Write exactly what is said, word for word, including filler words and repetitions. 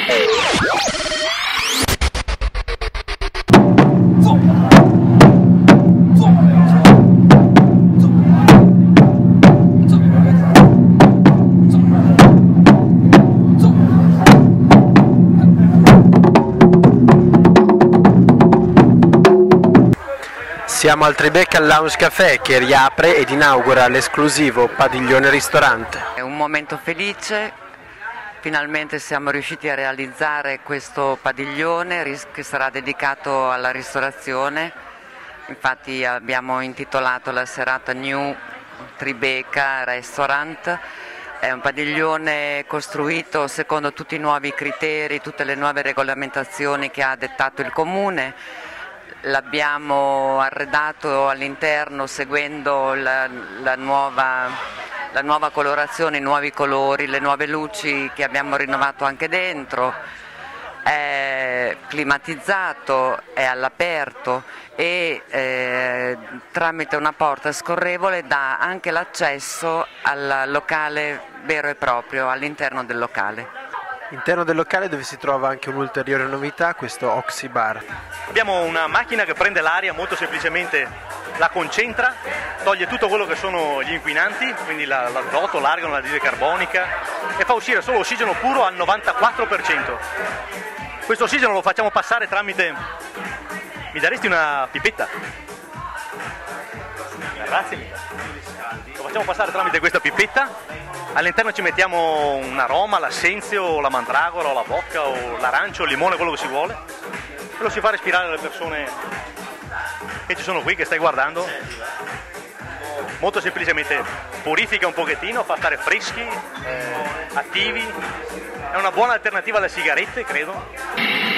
Siamo al Tribeca Lounge Café che riapre ed inaugura l'esclusivo padiglione ristorante. È un momento felice, finalmente siamo riusciti a realizzare questo padiglione che sarà dedicato alla ristorazione. Infatti abbiamo intitolato la serata New Tribeca Restaurant. È un padiglione costruito secondo tutti i nuovi criteri, tutte le nuove regolamentazioni che ha dettato il Comune. L'abbiamo arredato all'interno seguendo la, la, nuova, la nuova colorazione, i nuovi colori, le nuove luci che abbiamo rinnovato anche dentro. È climatizzato, è all'aperto e eh, tramite una porta scorrevole dà anche l'accesso al locale vero e proprio, all'interno del locale. All'interno del locale dove si trova anche un'ulteriore novità, questo Oxy Bar. Abbiamo una macchina che prende l'aria, molto semplicemente la concentra, toglie tutto quello che sono gli inquinanti, quindi l'azoto, l'argano, l'anidride carbonica, e fa uscire solo ossigeno puro al novantaquattro per cento. Questo ossigeno lo facciamo passare tramite... Mi daresti una pipetta? Grazie mille. Lo facciamo passare tramite questa pipetta. All'interno ci mettiamo un aroma, l'assenzio, la mandragora, o la vodka, o l'arancio, il limone, quello che si vuole, e lo si fa respirare alle persone che ci sono qui, che stai guardando. Molto semplicemente purifica un pochettino, fa stare freschi, eh, attivi, è una buona alternativa alle sigarette, credo.